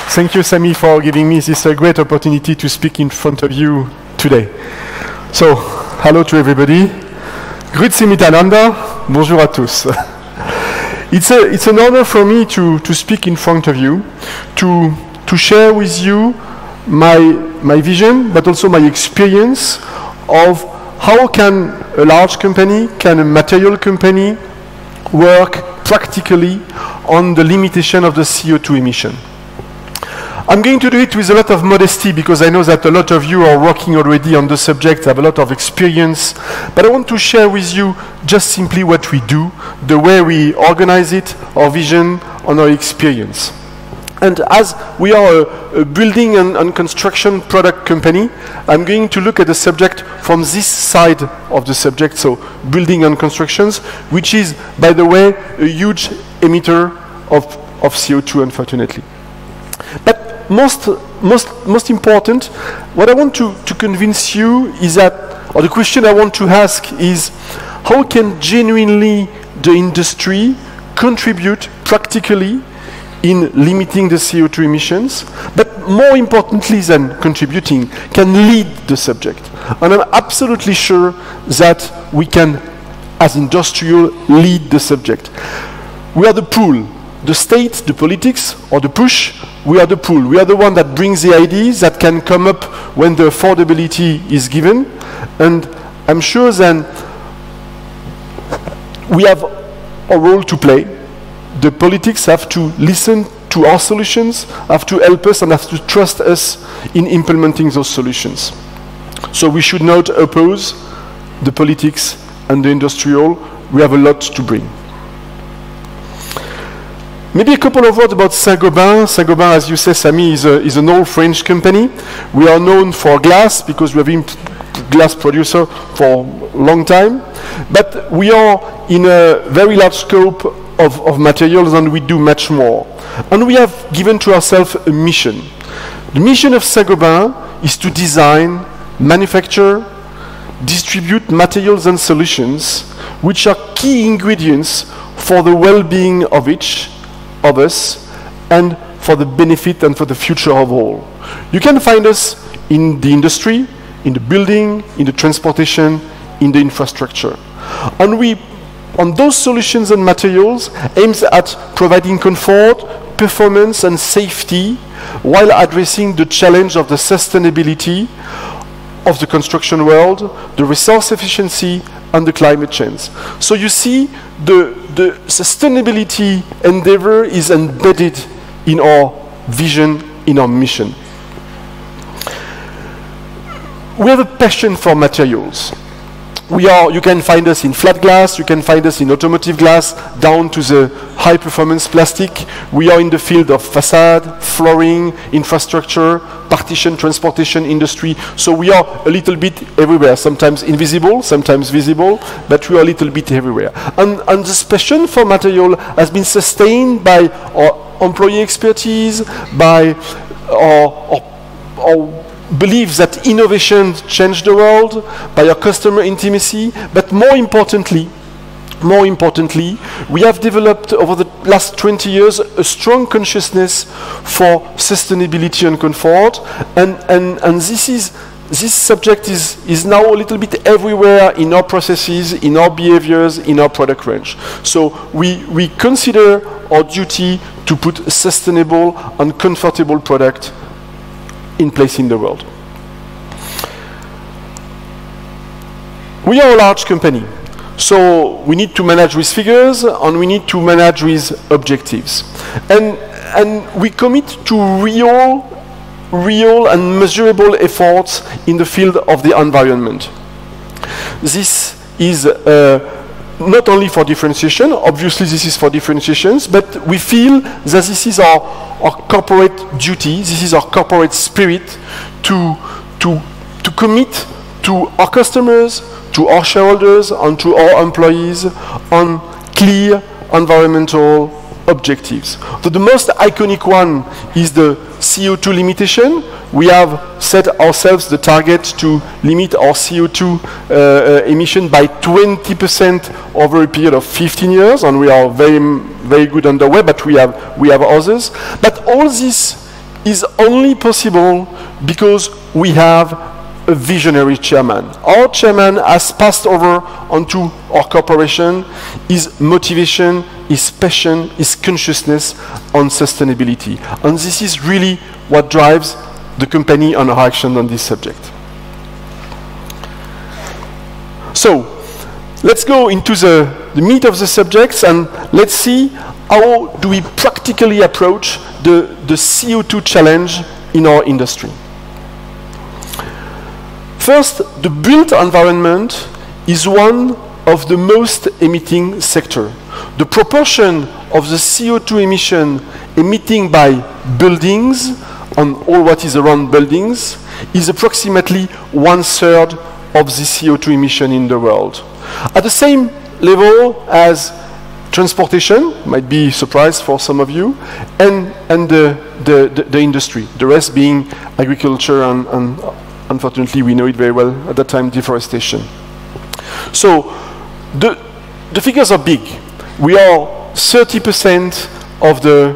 Thank you, Sami, for giving me this great opportunity to speak in front of you today. So, hello to everybody. Grüezi miteinander. Bonjour à tous. It's an honor for me to speak in front of you, to share with you my vision, but also my experience of how can a large company, can a material company work practically on the limitation of the CO2 emission. I'm going to do it with a lot of modesty because I know that a lot of you are working already on the subject, have a lot of experience, but I want to share with you just simply what we do, the way we organize it, our vision, and our experience. And as we are a building and construction product company, I'm going to look at the subject from this side of the subject, so building and constructions, which is, by the way, a huge emitter of CO2, unfortunately. But most important, what I want to convince you is that, or the question I want to ask is, how can genuinely the industry contribute practically in limiting the CO2 emissions, but more importantly than contributing, can lead the subject. And I'm absolutely sure that we can, as industrial, lead the subject. We are the pull. The state, the politics, or the push, we are the pull. We are the one that brings the ideas that can come up when the affordability is given. And I'm sure then we have a role to play. The politics have to listen to our solutions, have to help us, and have to trust us in implementing those solutions. So we should not oppose the politics and the industrial. We have a lot to bring. Maybe a couple of words about Saint-Gobain. Saint-Gobain, as you say, Sami, is an old French company. We are known for glass because we have been glass producer for a long time. But we are in a very large scope of materials, and we do much more. And we have given to ourselves a mission. The mission of Saint-Gobain is to design, manufacture, distribute materials and solutions which are key ingredients for the well-being of each of us and for the benefit and for the future of all. You can find us in the industry, in the building, in the transportation, in the infrastructure. And we, on those solutions and materials, aims at providing comfort, performance and safety while addressing the challenge of the sustainability of the construction world, the resource efficiency and the climate change. So you see, the sustainability endeavor is embedded in our vision, in our mission. We have a passion for materials. You can find us in flat glass, you can find us in automotive glass, down to the high performance plastic. We are in the field of facade, flooring, infrastructure, partition, transportation industry. So we are a little bit everywhere, sometimes invisible, sometimes visible, but we are a little bit everywhere. And this passion for material has been sustained by our employee expertise, by our believe that innovation changed the world, by our customer intimacy, but more importantly, we have developed over the last 20 years a strong consciousness for sustainability and comfort, and this subject is now a little bit everywhere in our processes, in our behaviors, in our product range. So we consider our duty to put a sustainable and comfortable product in place in the world. We are a large company, so we need to manage with figures and we need to manage with objectives. And we commit to real and measurable efforts in the field of the environment. This is not only for differentiation, obviously this is for differentiations, but we feel that this is our corporate duty, this is our corporate spirit to commit to our customers, to our shareholders, and to our employees on clear environmental objectives. So the most iconic one is the CO2 limitation. We have set ourselves the target to limit our CO2 emission by 20% over a period of 15 years, and we are very good underway, but we have others. But all this is only possible because we have a visionary chairman. Our chairman has passed over onto our corporation his motivation, his passion, his consciousness on sustainability. And this is really what drives the company and our action on this subject. So, let's go into the meat of the subjects and let's see how do we practically approach the CO2 challenge in our industry. First, the built environment is one of the most emitting sector. The proportion of the CO2 emission emitting by buildings on all what is around buildings is approximately 1/3 of the CO2 emission in the world. At the same level as transportation, might be a surprise for some of you, and the industry, the rest being agriculture and unfortunately we know it very well at that time, deforestation. So the figures are big. We are 30% of the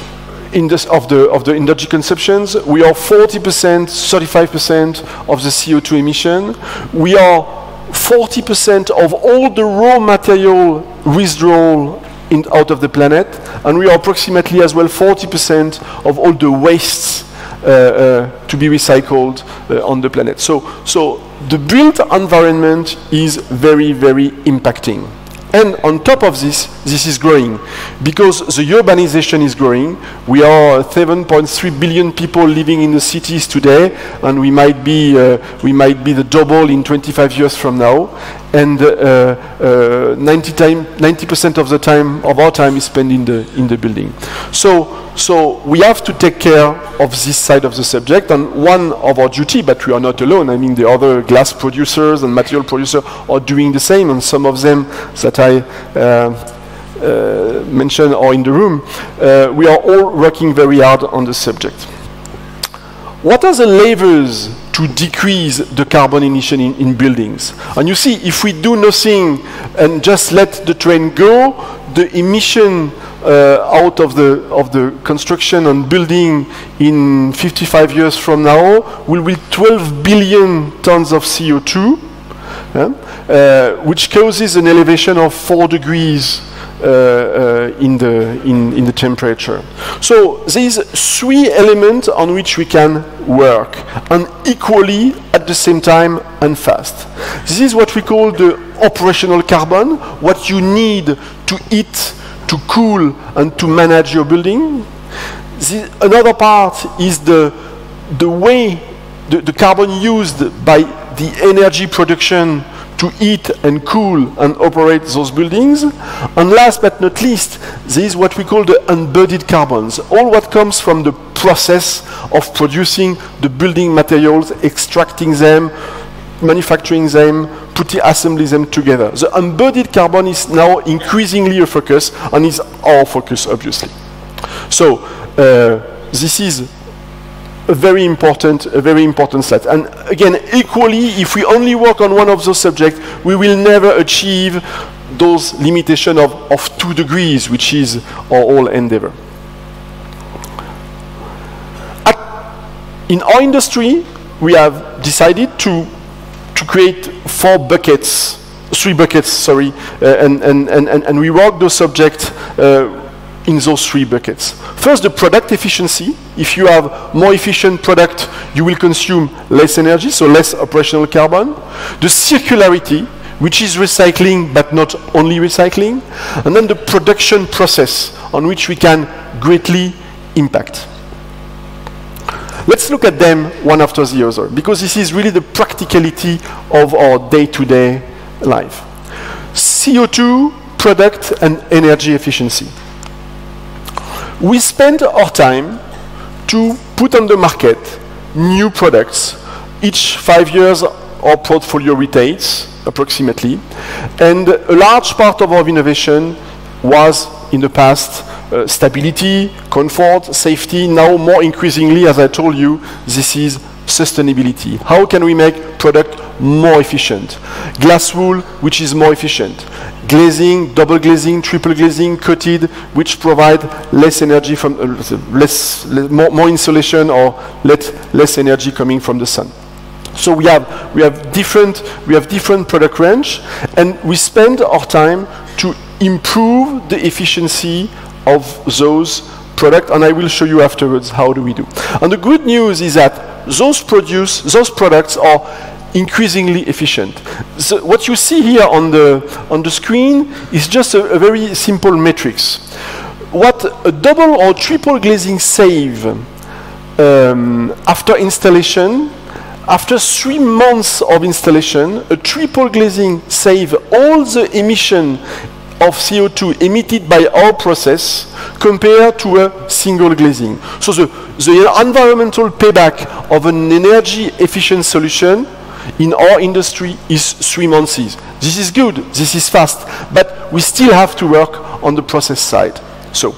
energy consumptions. We are 40%, 35% of the CO2 emission. We are 40% of all the raw material withdrawal out of the planet, and we are approximately as well 40% of all the wastes to be recycled on the planet. So the built environment is very, very impacting. And on top of this, this is growing because the urbanization is growing. We are 7.3 billion people living in the cities today, and we might be the double in 25 years from now. And 90% of the time of our time is spent in the building. So we have to take care of this side of the subject, and one of our duty, but we are not alone. I mean, the other glass producers and material producers are doing the same, and some of them that I mentioned are in the room. We are all working very hard on the subject. What are the levers to decrease the carbon emission in buildings? And you see, if we do nothing and just let the train go, the emission out of the construction and building in 55 years from now will be 12 billion tons of CO2, which causes an elevation of 4 degrees in the temperature. So there is 3 elements on which we can work, and equally at the same time and fast. This is what we call the operational carbon, what you need to eat, to cool, and to manage your building. Another part is the carbon used by the energy production to heat and cool and operate those buildings. And last but not least, there is what we call the embodied carbons, all what comes from the process of producing the building materials, extracting them, manufacturing them, assembling them together. The embodied carbon is now increasingly a focus, and is our focus, obviously. So this is a very important slide. And again, equally, if we only work on one of those subjects, we will never achieve those limitations of 2 degrees, which is our whole endeavor. In our industry, we have decided to create 3 buckets, and we work those subjects in those 3 buckets. First, the product efficiency. If you have more efficient product, you will consume less energy, so less operational carbon. The circularity, which is recycling, but not only recycling. And then the production process, on which we can greatly impact. Let's look at them one after the other, because this is really the practicality of our day-to-day life. CO2, product, and energy efficiency. We spend our time to put on the market new products. Each 5 years, our portfolio rotates, approximately. And a large part of our innovation was, in the past, stability, comfort, safety. Now, more increasingly, as I told you, this is sustainability. How can we make product more efficient? Glass wool, which is more efficient. glazing, double glazing, triple glazing, coated, which provide less energy from more insulation or less energy coming from the sun. So we have different product range, and we spend our time to improve the efficiency of those products, and I will show you afterwards how do we do. And the good news is that those products are increasingly efficient. So what you see here on the screen is just a very simple matrix. What a double or triple glazing save after installation, after 3 months of installation, a triple glazing save all the emission of CO2 emitted by our process compared to a single glazing. So the environmental payback of an energy efficient solution in our industry is 3 months. This is good, this is fast, but we still have to work on the process side. So,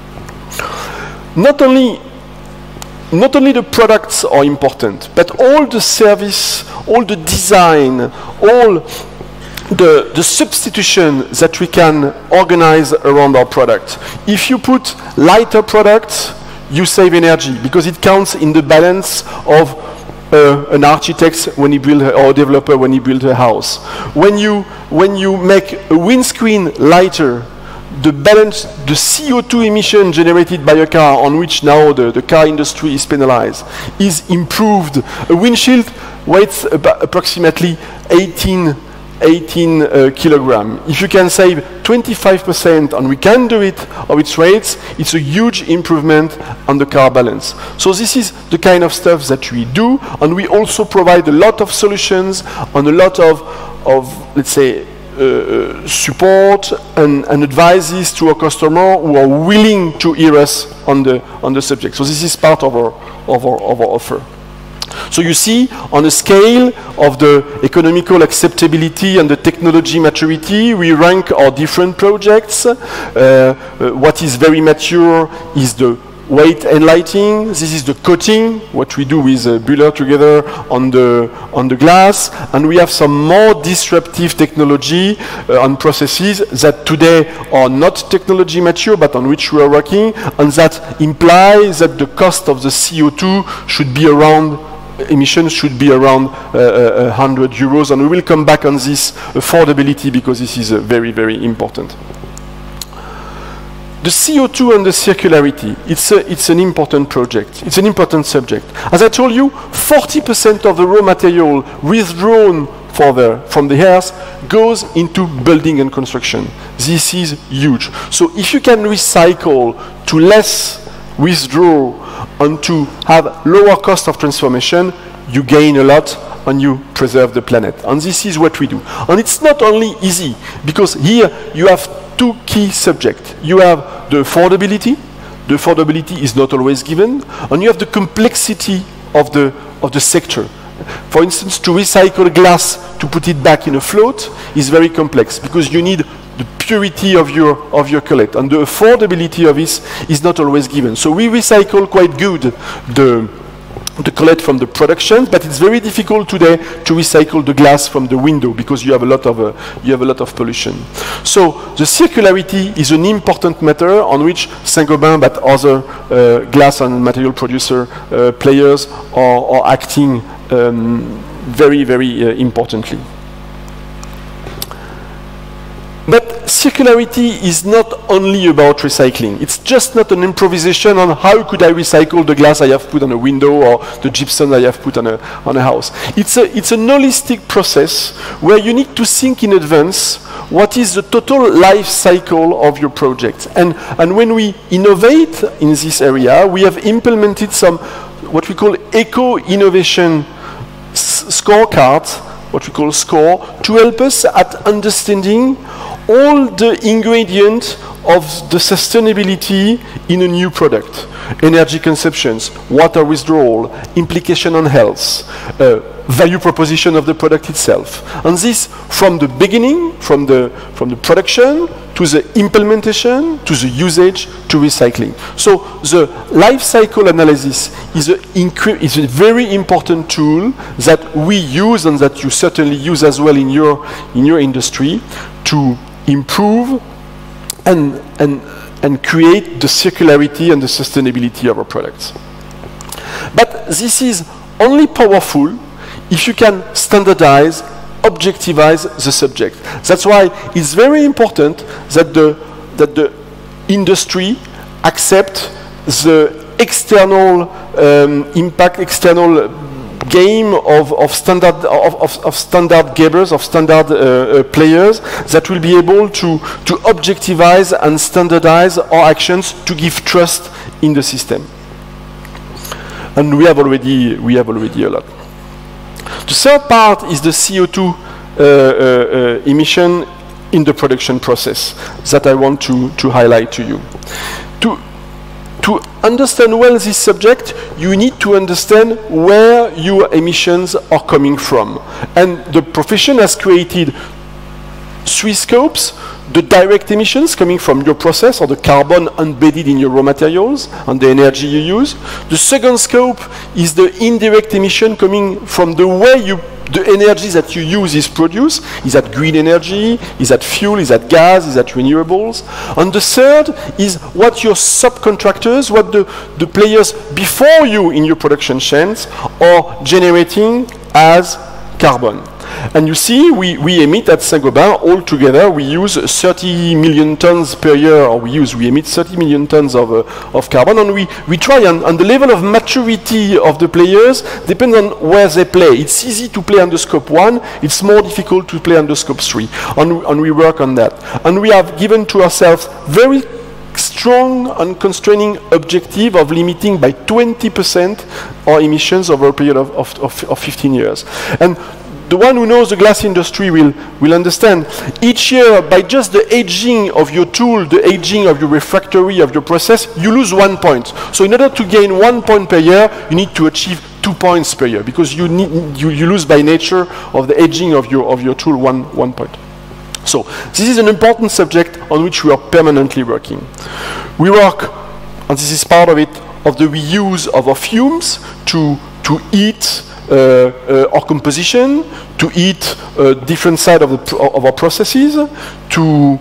not only the products are important, but all the service, all the design, all the substitution that we can organize around our product. If you put lighter products, you save energy because it counts in the balance of an architect when he builds, or a developer when he builds a house. When you make a windscreen lighter, the CO2 emission generated by a car, on which now the car industry is penalized, is improved. A windshield weighs approximately 18 kilogram. If you can save 25%, and we can do it, of its rates, it's a huge improvement on the car balance. So this is the kind of stuff that we do, and we also provide a lot of solutions and a lot of let's say, support and advices to our customer who are willing to hear us on the subject. So this is part of our offer. So you see, on a scale of the economical acceptability and the technology maturity, we rank our different projects. What is very mature is the weight and lighting. This is the coating, what we do with Bühler together on the glass. And we have some more disruptive technology and processes that today are not technology mature, but on which we are working, and that implies that the cost of the CO2 should be around, emissions should be around 100 euros. And we will come back on this affordability because this is very, very important. The CO2 and the circularity, it's an important project. It's an important subject. As I told you, 40% of the raw material withdrawn from the earth goes into building and construction. This is huge. So if you can recycle to less withdraw and to have lower cost of transformation, you gain a lot and you preserve the planet. And this is what we do. And it's not only easy, because here you have two key subjects. You have the affordability. The affordability is not always given. And you have the complexity of the sector. For instance, to recycle glass, to put it back in a float, is very complex, because you need the purity of your cullet, and the affordability of this is not always given. So we recycle quite good the cullet from the production, but it's very difficult today to recycle the glass from the window, because you have a lot of pollution. So the circularity is an important matter on which Saint-Gobain, but other glass and material producer players are acting very, very importantly. But circularity is not only about recycling. It's just not an improvisation on how could I recycle the glass I have put on a window or the gypsum I have put on a house. It's a holistic process where you need to think in advance what is the total life cycle of your project. And when we innovate in this area, we have implemented some what we call eco-innovation scorecards, what we call SCORE, to help us at understanding all the ingredients of the sustainability in a new product. Energy consumptions, water withdrawal, implication on health, value proposition of the product itself. And this from the beginning, from the production, to the implementation, to the usage, to recycling. So the life cycle analysis is a very important tool that we use, and that you certainly use as well in your industry, to improve and create the circularity and the sustainability of our products. But this is only powerful if you can standardize, objectivize the subject. That's why it's very important that the industry accept the external impact, external game of standard gamers, of standard players that will be able to objectivize and standardize our actions to give trust in the system. And we have already a lot. The third part is the CO2 emission in the production process that I want to highlight to you. To understand well this subject, you need to understand where your emissions are coming from. And the profession has created 3 scopes: the direct emissions coming from your process, or the carbon embedded in your raw materials and the energy you use. The second scope is the indirect emission coming from the way the energy that you use is produced. Is that green energy? Is that fuel? Is that gas? Is that renewables? And the third is what your subcontractors, what the players before you in your production chains are generating as carbon. And you see, we emit at Saint-Gobain altogether, we use 30 million tons per year, or we emit 30 million tons of carbon, and we try, on the level of maturity of the players, depends on where they play. It's easy to play under scope 1, it's more difficult to play under scope 3, and we work on that. And we have given to ourselves very strong and constraining objective of limiting by 20% our emissions over a period of 15 years. And the one who knows the glass industry will understand. Each year, by just the aging of your tool, the aging of your refractory, of your process, you lose 1 point. So in order to gain 1 point per year, you need to achieve 2 points per year, because you lose by nature of the aging of your tool 1 point. So this is an important subject on which we are permanently working. We work, and this is part of it, of the reuse of our fumes to heat our composition, to eat different side of our processes, to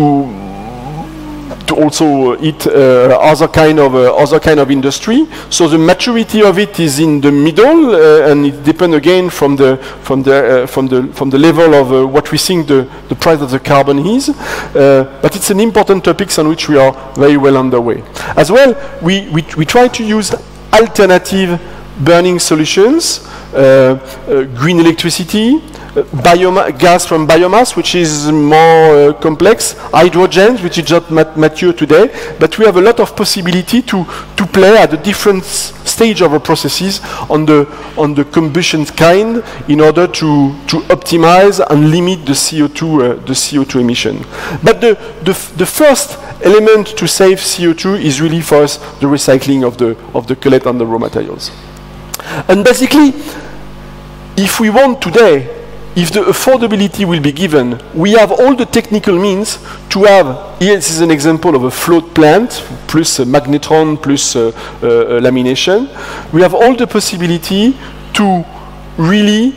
also eat other kind of industry. So the maturity of it is in the middle, and it depends again from the level of what we think the price of the carbon is. But it's an important topic on which we are very well underway. As well, we try to use alternative burning solutions, green electricity, gas from biomass, which is more complex, hydrogen, which is not mature today, but we have a lot of possibility to play at a different stage of our processes on the combustion kind in order to optimize and limit the CO2 emission. But the first element to save CO2 is really for us the recycling of the cullet and the raw materials. And basically, if we want today, if the affordability will be given, we have all the technical means to have, here this is an example of a float plant, plus a magnetron, plus lamination. We have all the possibility to really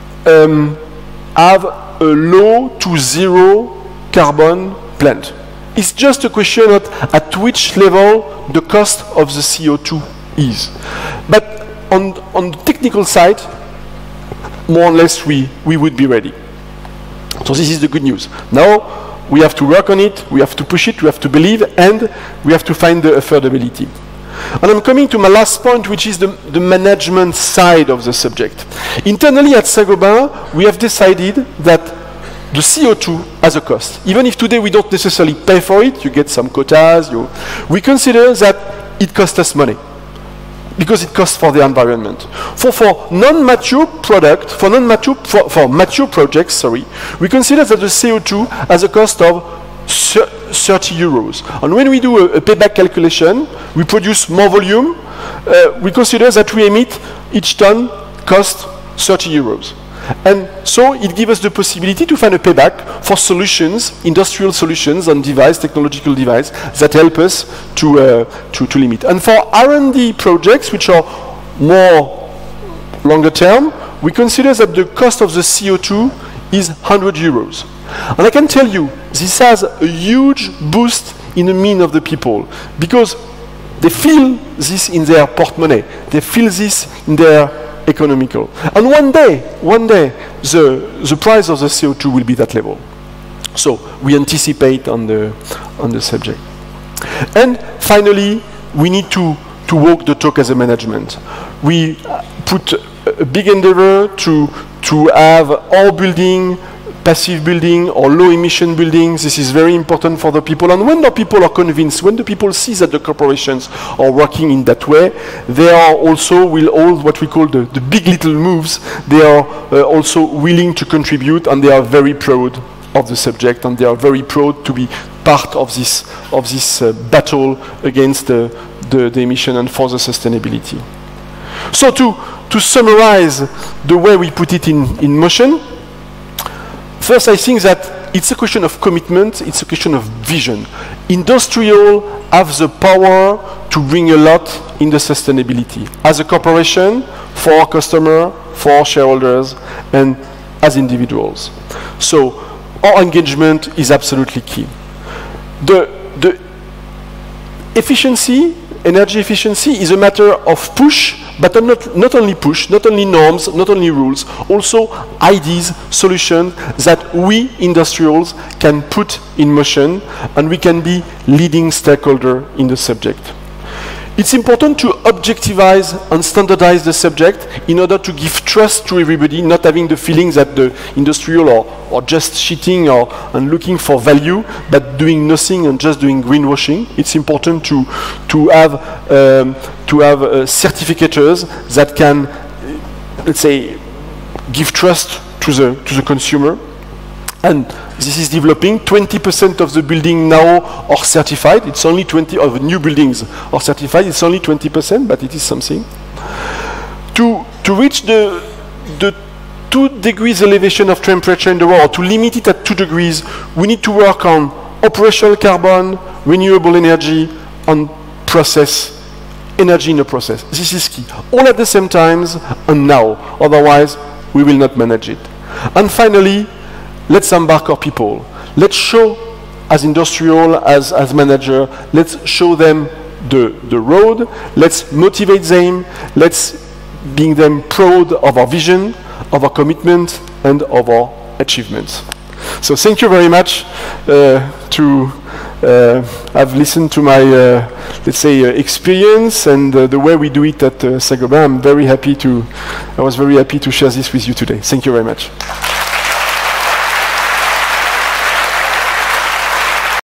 have a low to zero carbon plant. It's just a question of at which level the cost of the CO2 is. But on the technical side, more or less we would be ready. So this is the good news. Now we have to work on it, we have to push it, we have to believe, and we have to find the affordability. And I'm coming to my last point, which is the management side of the subject. Internally at Saint-Gobain, we have decided that the CO2 has a cost. Even if today we don't necessarily pay for it, you get some quotas, we consider that it costs us money, because it costs for the environment. For non-mature product, for mature projects, sorry, we consider that the CO2 has a cost of 30 euros. And when we do a payback calculation, we produce more volume, we consider that we emit each ton cost 30 euros. And so it gives us the possibility to find a payback for solutions, industrial solutions and technological devices that help us to limit. And for R&D projects, which are more longer term, we consider that the cost of the CO2 is 100 euros. And I can tell you, this has a huge boost in the mind of the people, because they feel this in their portemonnaie. They feel this in their economical. And one day, the price of the CO2 will be that level. So we anticipate on the subject. And finally, we need to walk the talk as a management. We put a big endeavor to have all building, passive building or low emission buildings. This is very important for the people. And when the people are convinced, when the people see that the corporations are working in that way, they are also will all what we call the big little moves. They are also willing to contribute, and they are very proud of the subject, and they are very proud to be part of this battle against the emission and for the sustainability. So to summarize the way we put it in motion, first, I think that it's a question of commitment, it's a question of vision. Industrial have the power to bring a lot in the sustainability. As a corporation, for our customer, for our shareholders, and as individuals. So our engagement is absolutely key. The efficiency, energy efficiency, is a matter of push, but not only push, not only norms, not only rules, also ideas, solutions that we industrials can put in motion, and we can be leading stakeholder in the subject. It's important to objectivize and standardize the subject in order to give trust to everybody, not having the feeling that the industrial are just cheating and looking for value, but doing nothing and just doing greenwashing. It's important to have certificators that can, let's say, give trust to the consumer. And this is developing. 20% of the buildings now are certified. It's only 20 of new buildings are certified. It's only 20%, but it is something. To reach the 2 degrees elevation of temperature in the world, to limit it at 2 degrees, we need to work on operational carbon, renewable energy, and process, energy in the process. This is key. All at the same time and now. Otherwise, we will not manage it. And finally, let's embark our people. Let's show, as industrial, as manager, let's show them the road. Let's motivate them. Let's make them proud of our vision, of our commitment, and of our achievements. So thank you very much to have listened to my, let's say, experience and the way we do it at Saint-Gobain. I was very happy to share this with you today. Thank you very much.